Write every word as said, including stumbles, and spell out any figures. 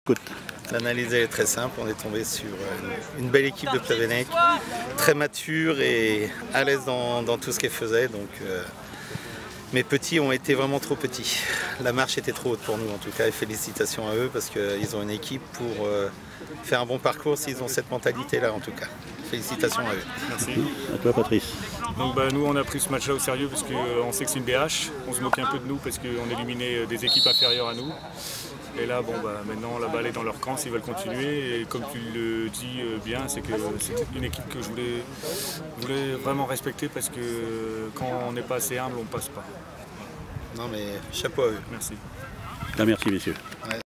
Écoute. L'analyse est très simple, on est tombé sur une, une belle équipe de Plevenec, très mature et à l'aise dans, dans tout ce qu'elle faisait. Donc, euh, mes petits ont été vraiment trop petits. La marche était trop haute pour nous en tout cas et félicitations à eux parce qu'ils ont une équipe pour euh, faire un bon parcours s'ils ont cette mentalité-là en tout cas. Félicitations à eux. Merci. À toi Patrice. Donc bah, nous on a pris ce match-là au sérieux parce qu'on sait que c'est une B H. On se moquait un peu de nous parce qu'on éliminait des équipes inférieures à nous. Et là, bon, bah, maintenant, la balle est dans leur camp s'ils veulent continuer. Et comme tu le dis bien, c'est que c'est une équipe que je voulais, voulais vraiment respecter parce que quand on n'est pas assez humble, on ne passe pas. Non mais chapeau à eux. Merci. Ah, merci messieurs. Ouais.